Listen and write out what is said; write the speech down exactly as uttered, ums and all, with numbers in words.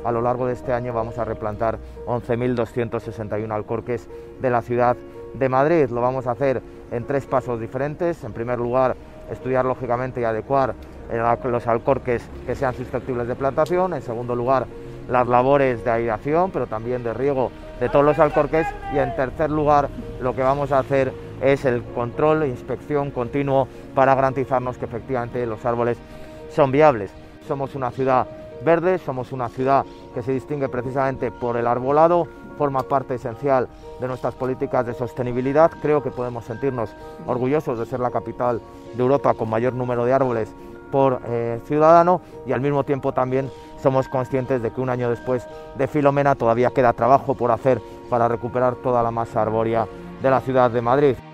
a lo largo de este año vamos a replantar once mil doscientos sesenta y uno alcorques de la ciudad de Madrid. Lo vamos a hacer en tres pasos diferentes. En primer lugar, estudiar lógicamente y adecuar los alcorques que sean susceptibles de plantación. En segundo lugar, las labores de aireación, pero también de riego de todos los alcorques. Y en tercer lugar, lo que vamos a hacer es el control e inspección continuo para garantizarnos que efectivamente los árboles son viables. Somos una ciudad verde, somos una ciudad que se distingue precisamente por el arbolado, forma parte esencial de nuestras políticas de sostenibilidad. Creo que podemos sentirnos orgullosos de ser la capital de Europa con mayor número de árboles por eh, ciudadano, y al mismo tiempo también somos conscientes de que un año después de Filomena todavía queda trabajo por hacer para recuperar toda la masa arbórea de la ciudad de Madrid.